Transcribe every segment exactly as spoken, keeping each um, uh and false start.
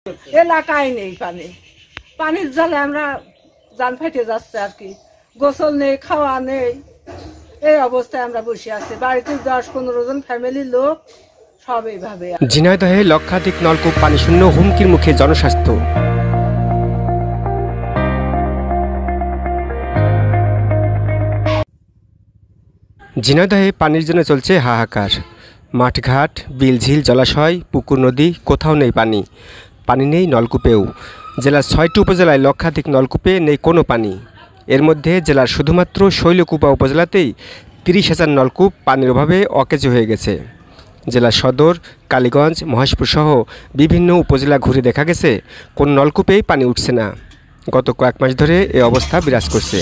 এলাকায় নেই পানি, পানির জলে আমরা জান ফেটে যাচ্ছে আর কি। গোসল নেই, খাওয়া নেই, এই অবস্থায় আমরা বসে আছি। বাড়িতে দশ পনেরো জন ফ্যামিলির লোক সব এইভাবে। ঝিনাইদহে লক্ষাধিক নলকূপ পানি শূন্য, হুমকির মুখে জনস্বাস্থ্য। ঝিনাইদহে পানির জন্য চলছে হাহাকার। মাঠঘাট, বিলঝিল, জলাশয়, পুকুর, নদী, কোথাও নেই পানি। পানি নেই নলকূপেও। জেলার ছয়টি উপজেলায় লক্ষাধিক নলকূপে নেই কোনো পানি। এর মধ্যে জেলার শুধুমাত্র শৈলকুপা উপজেলাতেই তিরিশ হাজার নলকূপ পানির অভাবে অকেজো হয়ে গেছে। জেলা সদর, কালীগঞ্জ, মহেশপুর সহ বিভিন্ন উপজেলা ঘুরে দেখা গেছে কোন নলকূপেই পানি উঠছে না। গত কয়েক মাস ধরে এই অবস্থা বিরাজ করছে।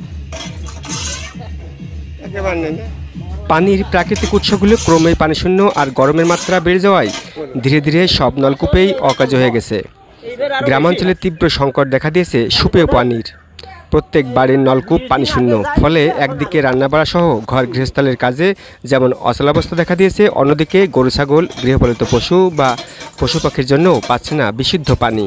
পানির প্রাকৃতিক উৎসগুলো ক্রমেই পানিশূন্য আর গরমের মাত্রা বেড়ে যাওয়ায় ধীরে ধীরে সব নলকূপেই অকার্য হয়ে গেছে। গ্রামাঞ্চলে তীব্র সংকট দেখা দিয়েছে সুপেয় পানির। প্রত্যেক বাড়ির নলকূপ পানিশূন্য, ফলে একদিকে রান্নাবাড়া সহ ঘর গৃহস্থলের কাজে যেমন অচলাবস্থা দেখা দিয়েছে, অন্যদিকে গরু ছাগল, গৃহপালিত পশু বা পশু পাখির জন্য পাচ্ছে না বিশুদ্ধ পানি।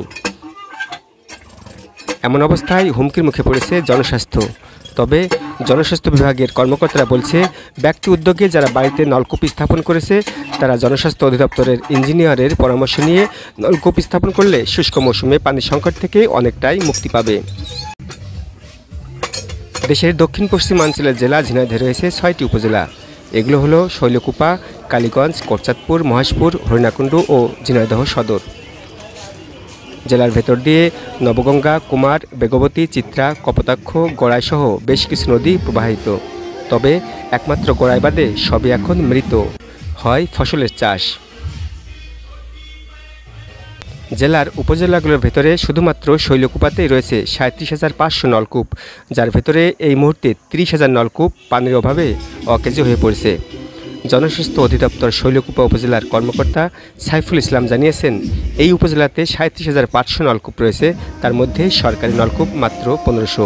এমন অবস্থায় হুমকির মুখে পড়েছে জনস্বাস্থ্য। তবে জনস্বাস্থ্য বিভাগের কর্মকর্তারা বলছে, ব্যক্তি উদ্যোগে যারা বাড়িতে নলকূপ স্থাপন করেছে তারা জনস্বাস্থ্য অধিদপ্তরের ইঞ্জিনিয়ারের পরামর্শ নিয়ে নলকূপ স্থাপন করলে শুষ্ক মৌসুমে পানির সংকট থেকে অনেকটাই মুক্তি পাবে। দেশের দক্ষিণ পশ্চিমাঞ্চলের জেলা ঝিনাইদহে রয়েছে ছয়টি উপজেলা। এগুলো হলো শৈলকুপা, কালীগঞ্জ, কোটচাঁদপুর, মহেশপুর, হরিণাকুণ্ড ও ঝিনাইদহ সদর। জেলার ভেতর দিয়ে নবগঙ্গা, কুমার, বেগবতী, চিত্রা, কপোতাক্ষ, গড়াই সহ বেশ কিছু নদী প্রবাহিত। তবে একমাত্র গড়াই বাদে সবই এখন মৃত, হয় ফসলের চাষ। জেলার উপজেলাগুলোর ভেতরে শুধুমাত্র শৈলকুপাতেই রয়েছে সাঁত্রিশ হাজার পাঁচশো নলকূপ, যার ভেতরে এই মুহূর্তে ত্রিশ হাজার নলকূপ পানির অভাবে অকেজো হয়ে পড়েছে। জনস্বাস্থ্য অধিদপ্তর শৈলকুপা উপজেলার কর্মকর্তা সাইফুল ইসলাম জানিয়েছেন, এই উপজেলাতে সাঁত্রিশ হাজার পাঁচশো নলকূপ রয়েছে, তার মধ্যে সরকারি নলকূপ মাত্র পনেরোশো,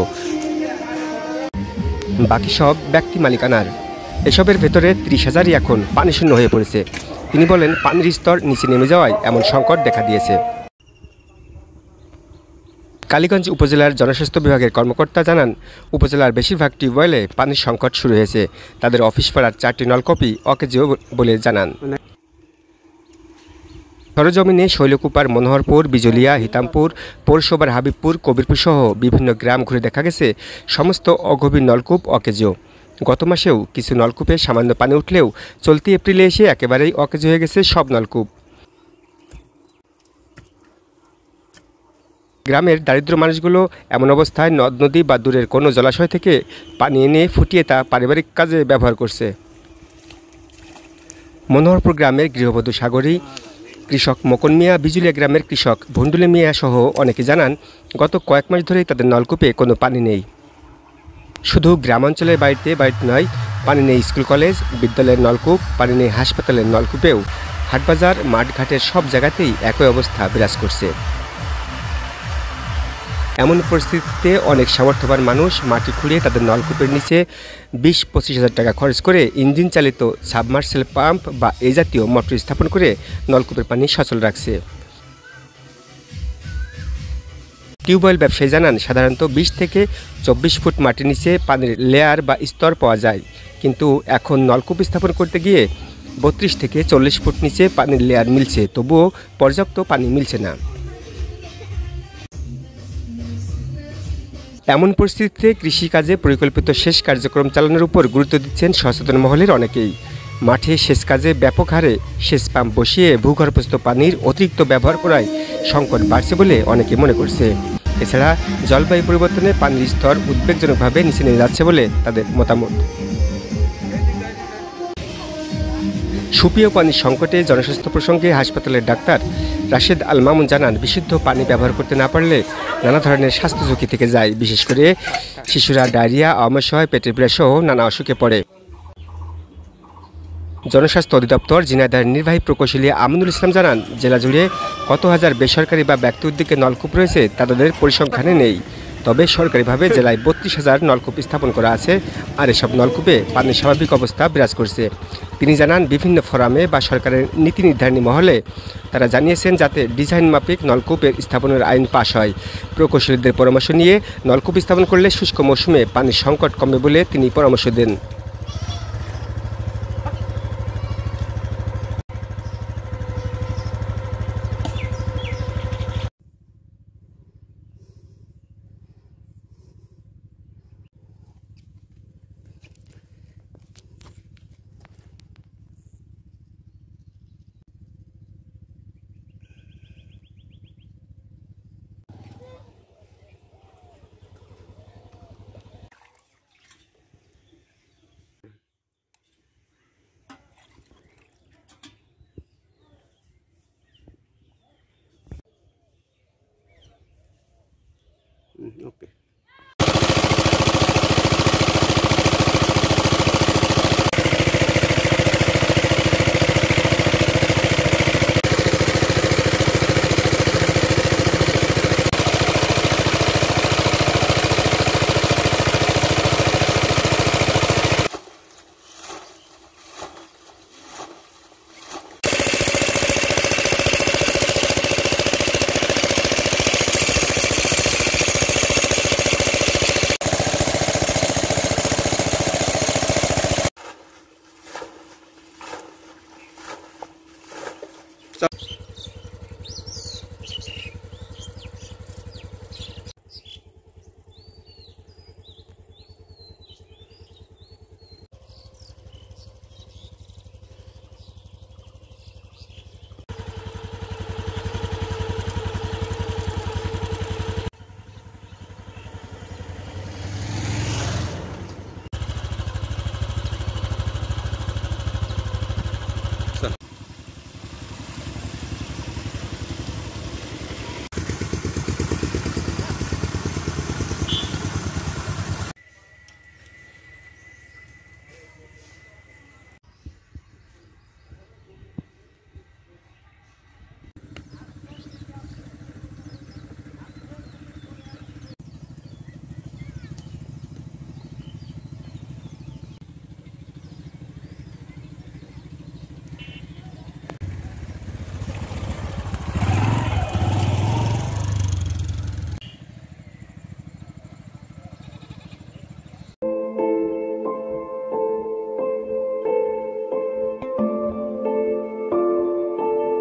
বাকি সব ব্যক্তি মালিকানার। এসবের ভেতরে ত্রিশ হাজারই এখন পানিশূন্য হয়ে পড়েছে। তিনি বলেন, পানির স্তর নিচে নেমে যাওয়ায় এমন সংকট দেখা দিয়েছে। কালীগঞ্জ উপজেলার জনস্বাস্থ্য বিভাগের কর্মকর্তা জানান, উপজেলার বেশিরভাগ টিউবওয়েলে পানির সংকট শুরু হয়েছে। তাদের অফিস পাড়ার চারটি নলকূপই অকেজো বলে জানান। সরজমিনে শৈলকুপার মনোহরপুর, বিজলিয়া, হিতামপুর, পৌরসভার হাবিবপুর, কবিরপুর সহ বিভিন্ন গ্রাম ঘুরে দেখা গেছে সমস্ত অগভীর নলকূপ অকেজো। গত মাসেও কিছু নলকূপে সামান্য পানি উঠলেও চলতি এপ্রিলে এসে একেবারেই অকেজো হয়ে গেছে সব নলকূপ। গ্রামের দারিদ্র মানুষগুলো এমন অবস্থায় নদ নদী বা দূরের কোনো জলাশয় থেকে পানি এনে ফুটিয়ে তা পারিবারিক কাজে ব্যবহার করছে। মনোহরপুর গ্রামের গৃহবধূ সাগরী, কৃষক মকন মিয়া, বিজুলিয়া গ্রামের কৃষক ভন্ডুলে মিয়া সহ অনেকে জানান, গত কয়েক মাস ধরেই তাদের নলকূপে কোনো পানি নেই। শুধু গ্রামাঞ্চলের বাড়িতে বাড়িতে নয়, পানি নেই স্কুল কলেজ বিদ্যালয়ের নলকূপ, পানি নেই হাসপাতালের নলকূপেও। হাটবাজার, মাঠঘাটের সব জায়গাতেই একই অবস্থা বিরাজ করছে। এমন পরিস্থিতিতে অনেক সামর্থ্যবান মানুষ মাটি খুঁড়িয়ে তাদের নলকূপের নিচে বিশ পঁচিশ হাজার টাকা খরচ করে ইঞ্জিন চালিত সাবমার্সেল পাম্প বা এই জাতীয় মোটর স্থাপন করে নলকূপের পানি সচল রাখছে। টিউবওয়েল ব্যবসায়ী জানান, সাধারণত বিশ থেকে চব্বিশ ফুট মাটির নিচে পানির লেয়ার বা স্তর পাওয়া যায়, কিন্তু এখন নলকূপ স্থাপন করতে গিয়ে বত্রিশ থেকে চল্লিশ ফুট নিচে পানির লেয়ার মিলছে, তবুও পর্যাপ্ত পানি মিলছে না। এমন পরিস্থিতিতে কৃষিকাজে পরিকল্পিত সেচ কার্যক্রম চালানোর উপর গুরুত্ব দিচ্ছেন সচেতন মহলের অনেকেই। মাঠে সেচ কাজে ব্যাপক হারে সেচ পাম্প বসিয়ে ভূগর্ভস্থ পানির অতিরিক্ত ব্যবহার করায় সংকট বাড়ছে বলে অনেকে মনে করছে। এছাড়া জলবায়ু পরিবর্তনে পানির স্তর উদ্বেগজনকভাবে নিচে নেমে যাচ্ছে বলে তাদের মতামত। সুপেয় পানির সংকটে জনস্বাস্থ্য প্রসঙ্গে হাসপাতালের ডাক্তার রাশেদ আল মামুন জানান, বিশুদ্ধ পানি ব্যবহার করতে না পারলে নানা ধরনের স্বাস্থ্য ঝুঁকি থেকে যায়। বিশেষ করে শিশুরা ডায়রিয়া, আমাশয়, পেটের পীড়া সহ নানা অসুখে পড়ে। জনস্বাস্থ্য অধিদপ্তর ঝিনাইদহের নির্বাহী প্রকৌশলী আমিনুল ইসলাম জানান, জেলা জুড়ে কত হাজার বেসরকারি বা ব্যক্তি উদ্যোগে নলকূপ রয়েছে তা তাদের পরিসংখ্যানে নেই। তবে সরকারিভাবে জেলায় বত্রিশ হাজার নলকূপ স্থাপন করা আছে, আর এসব নলকূপে পানির স্বাভাবিক অবস্থা বিরাজ করছে। তিনি জানান, বিভিন্ন ফোরামে বা সরকারের নীতি নির্ধারণী মহলে তারা জানিয়েছেন যাতে ডিজাইন মাফিক নলকূপের স্থাপনের আইন পাশ হয়। প্রকৌশলীদের পরামর্শ নিয়ে নলকূপ স্থাপন করলে শুষ্ক মৌসুমে পানির সংকট কমবে বলে তিনি পরামর্শ দেন। ওকে।